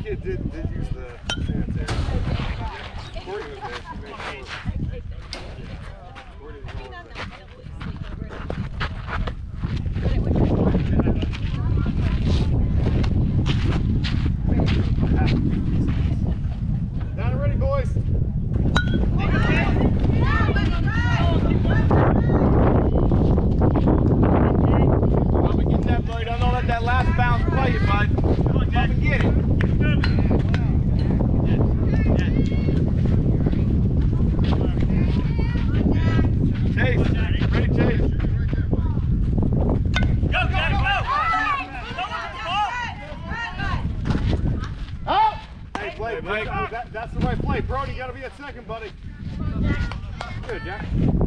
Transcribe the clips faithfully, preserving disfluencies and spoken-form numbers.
kid did, did use the sanitary. Yeah. Courtney was there. She made sure. Courtney was all there. Down and ready, boys. Get that, buddy. Don't let that last bounce play you, bud. Come on, Jack, and get it. Chase, ready, Chase. Go, Jack, go! Oh! Hey, play, play. That, that's the right play. Brody, you got to be at second, buddy. Good, Jack.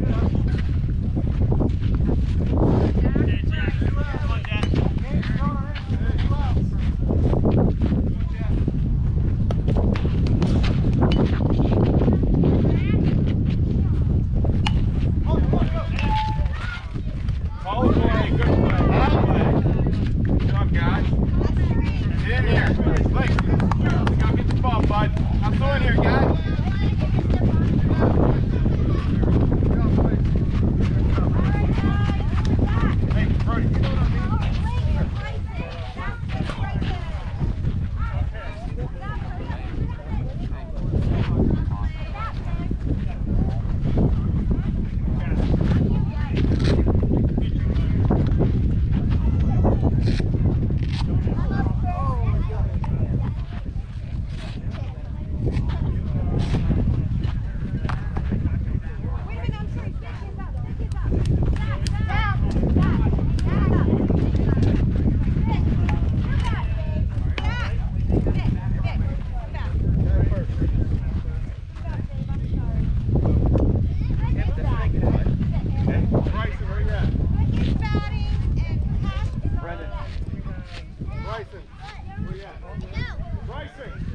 Bryson, where you at? Bryson!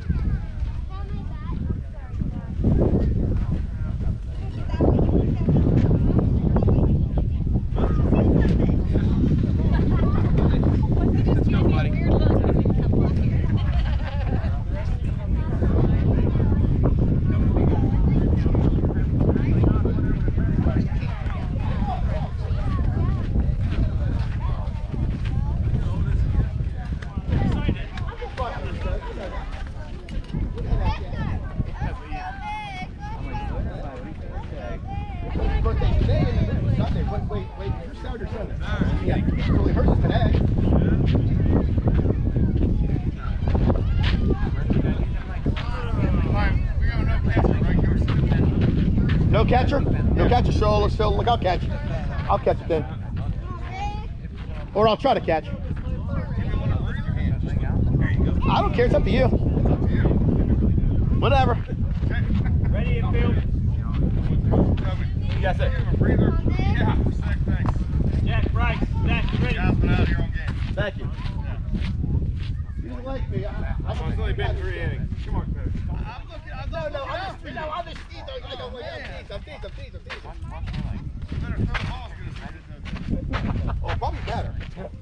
Let's go, buddy. No catcher? No catcher, so let's still look, I'll catch it. I'll catch it then. Or I'll try to catch. I don't care, it's up to you. Whatever. Ready in field. You guys say? Yeah, thanks. Jack, Bryce, Jack, you ready? Guys been out here on game. Thank you. You don't like me. I, I It's only been three innings. Come on, coach. I'm looking, I'm no, no, I'm just, no, I'm just teasing. I go, wait, I'm teasing, I'm teasing, I'm teasing, I'm teasing. Better throw the ball as good as I did. Oh, probably better.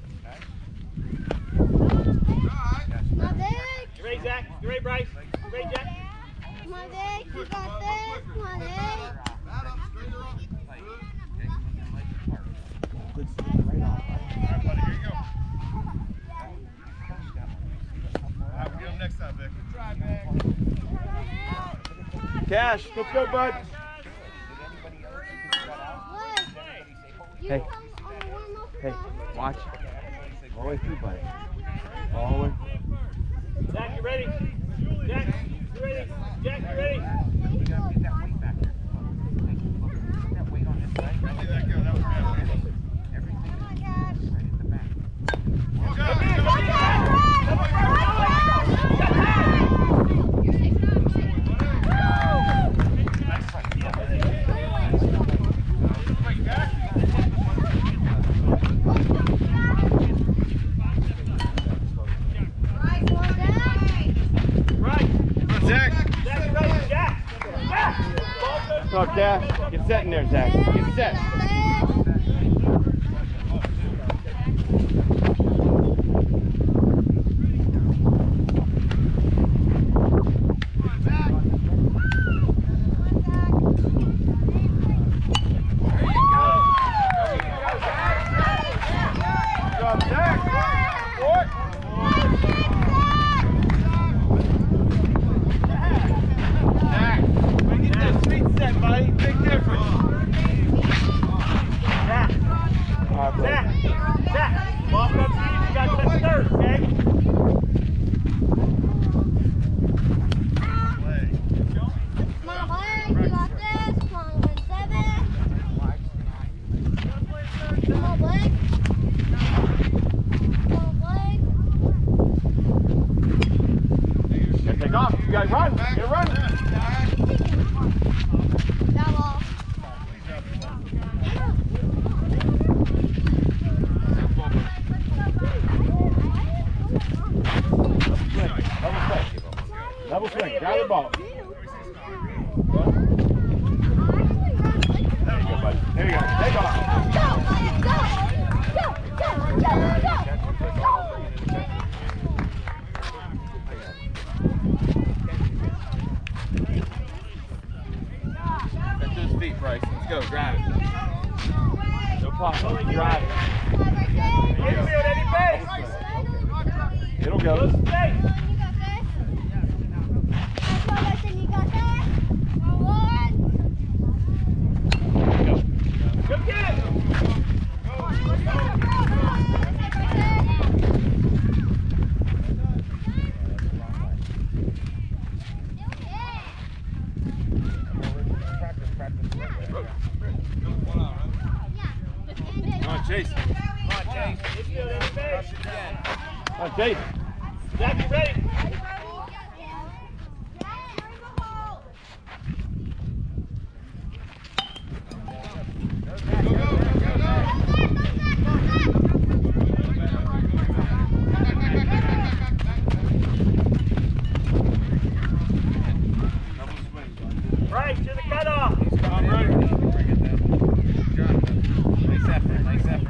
You ready, Zach? You ready, Bryce? You ready, Jack? Come on, Dick. You got this. Come on, Dick. All right, buddy, here you go. All right, we'll get him next time, Vic. Good try, man. Cash, let's go, bud. Hey, hey, watch. All the way through, buddy. All the way. Jack, you ready? Jack, you ready? Jack, you ready? We gotta get that weight back there. Put that weight on this leg. Let that go. That was good. Everything is right at the back. Watch out. Watch out. Come on, Cash. Get set in there, Zach. Get set. Double swing. Grab the ball. There you go, buddy. There you go. Take off. Back to his feet, Bryson. Let's go. Grab it. No problem. Drive it. Infield, any base. It'll go. Close space. Go get it. Come on, Chase. Come on, Chase. Infield, any base. Come on, Chase. Jack, you ready? Right to the cutoff. Come on, Brody. Nice effort, nice effort.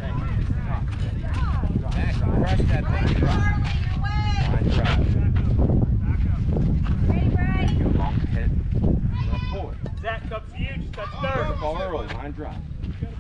Back, crush that thing. Line drive. Go long hit. Left forward. Zach comes to you, just touch Throw third. the ball early, line drive.